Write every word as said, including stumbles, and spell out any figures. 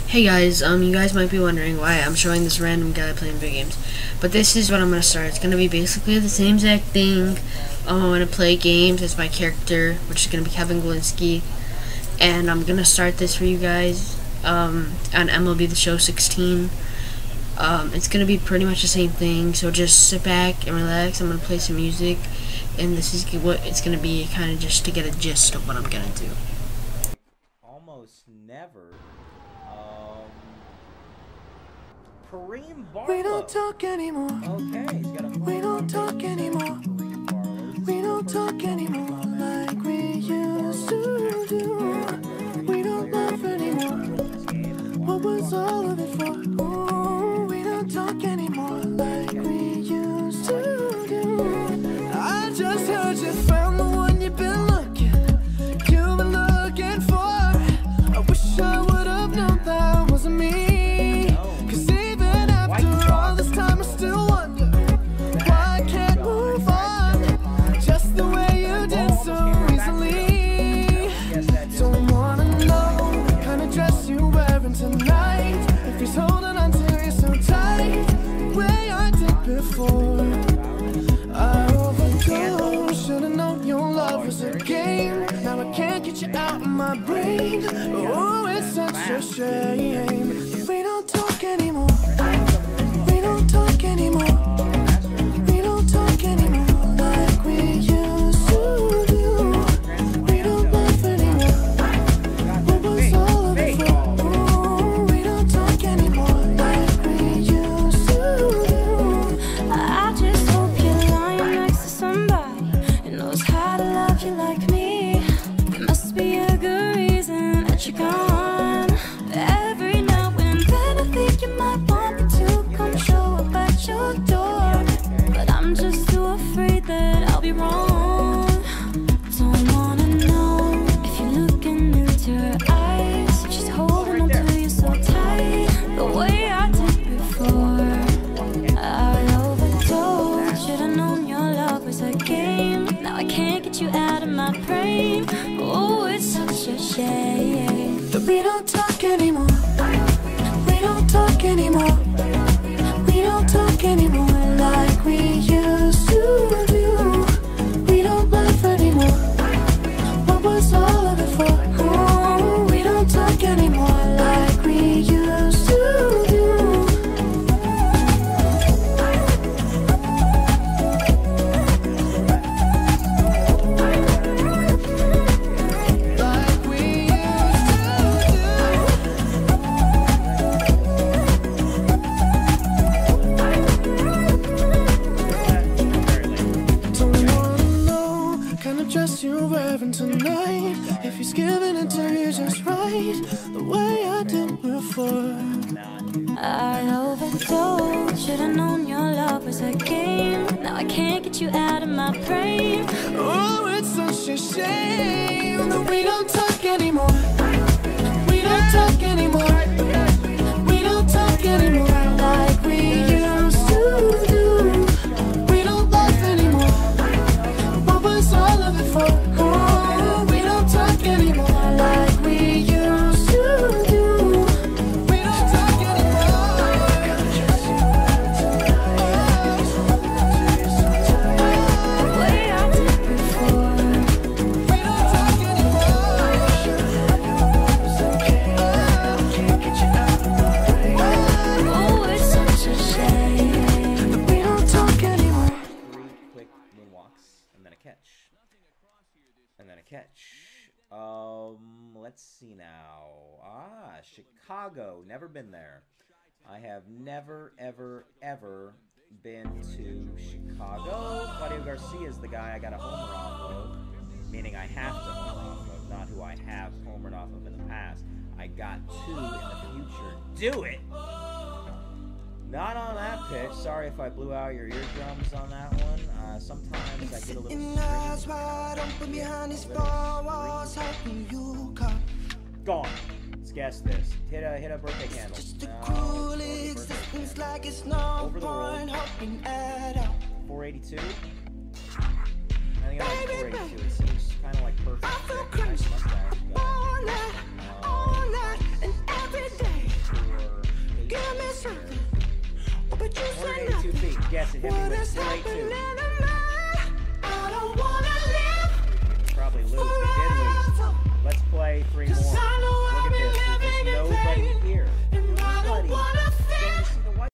Hey guys, um, you guys might be wondering why I'm showing this random guy playing video games, but this is what I'm gonna start. It's gonna be basically the same exact thing. Um, I'm gonna play games as my character, which is gonna be Kevin Galinsky, and I'm gonna start this for you guys um, on M L B The Show sixteen. Um, it's gonna be pretty much the same thing, so just sit back and relax. I'm gonna play some music, and this is what it's gonna be, kind of just to get a gist of what I'm gonna do. Almost never. Kareem Barlow. We don't talk anymore. Okay, he's got a We don't talk anymore. We don't talk anymore like we used to do. We don't laugh anymore. What was all of it for? Ooh, we don't talk anymore like we used to do. I just heard you found the one you've been looking, you've been looking for. I wish I would have known that wasn't me. Out of my brain, oh, it's such a shame. We don't talk anymore. We don't talk anymore. We don't talk anymore like we used to do. We don't laugh anymore. What was all of it for? Oh, we don't talk anymore like we used to do. I just hope you're lying next to somebody who knows how to love you like me. Be a good reason that you're gone. Every now and then I think you might want me to come show up at your door, but I'm just too afraid that I'll be wrong. Don't wanna know if you're looking into her eyes, she's holding on to you so tight, the way I did before. I overdosed. Should've known your love was a game. Now I can't get you out of my brain. Oh, it's such a shame that we don't talk anymore. We don't talk anymore. We don't talk anymore like we used to do. We don't laugh anymore. What was all of it for? Oh, we don't talk anymore like we used to do. Tonight, if he's giving it to you just right, the way I did before. I overdosed. Should've known your love was a game. Now I can't get you out of my brain. Oh, it's such a shame that we don't talk anymore. We don't talk anymore. We don't talk anymore like we used to do. We don't laugh anymore. What was all of it for? Anymore like we used to do. We don't talk anymore. The way I did before. We don't talk anymore. Oh, it's such a shame that we don't talk anymore. Three quick moonwalks and then a catch. And then a catch. Um, let's see now. Ah, Chicago. Never been there. I have never, ever, ever been to Chicago. Claudio Garcia is the guy I got a homer off of, meaning I have to homer off of, not who I have homered off of in the past. I got two in the future. Do it! Not on that pitch. Sorry if I blew out your eardrums on that one. Uh, sometimes I get a little gone. Let's guess this. Hit a hit a birthday candle. No, over the world. four eighty-two. I think I like four eighty-two. It seems kind of like perfect. Nice mustache. All night, all night, and every day. gets it. Hit me with straight two.